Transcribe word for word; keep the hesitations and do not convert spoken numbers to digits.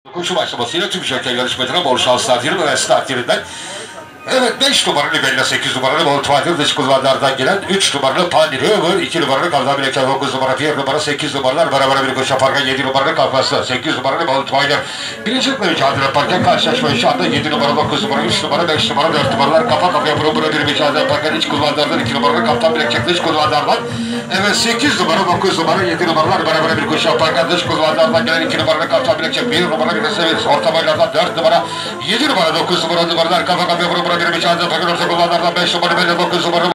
Koşu başlamasıyla tüm jockey yarışmacına bol şanslar dilerim ve startlerinden. Evet, beş numaralı Bella, sekiz numaralı Voltweiler dış kulvarlardan gelen, üç numaralı Pani River, iki numaralı Kavda Bilekler, dokuz numara bir numara, sekiz numaralar beraber bir koşu yaparken yedi numaralı Kafası, sekiz numaralı Voltweiler. Birincilikle mücadele yaparken karşılaşmayı şu anda yedi numara, dokuz numara, üç numara, beş numara, dört numaralar kafa kafaya bura bura bir mücadele yaparken iç kulvarlardan iki numaralı Kaptan Bilekler dış kulvarlardan. Evet, sekiz numara, dokuz numara, yedi numaralar beraber bir koşu yaparken dış kulvarlardan gelen iki numaralı Kaptan Bilekler, bir numara bir reseviz, orta boylardan dört numara, yedi numara, dokuz numara numaralar kafa kafaya bura bura bir mücadele yaparken orta kulvarlardan beş numara, dokuz numara.